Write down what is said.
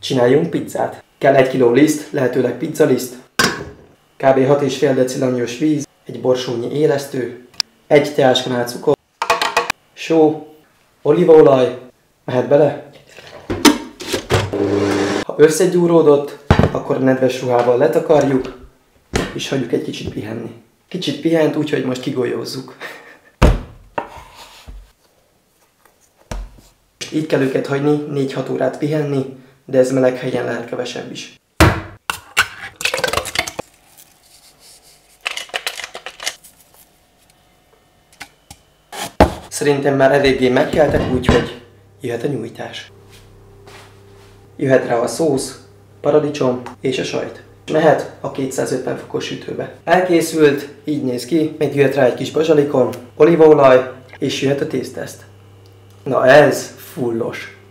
Csináljunk pizzát. Kell 1 kg liszt, lehetőleg pizzaliszt, kb. 6,5 decilanyos víz, egy borsónyi élesztő, 1 teáskanál cukor, só, olívaolaj, mehet bele. Ha összegyúródott, akkor nedves ruhával letakarjuk, és hagyjuk egy kicsit pihenni. Kicsit pihent, úgyhogy most kigolyózzuk. Így kell őket hagyni, 4-6 órát pihenni, de ez meleg helyen lehet kevesebb is. Szerintem már eléggé megkeltek, úgyhogy jöhet a nyújtás. Jöhet rá a szósz, paradicsom és a sajt. Mehet a 250 fokos sütőbe. Elkészült, így néz ki, még jöhet rá egy kis bazsalikom, olívaolaj, és jöhet a tészteszt. Na ez fullos!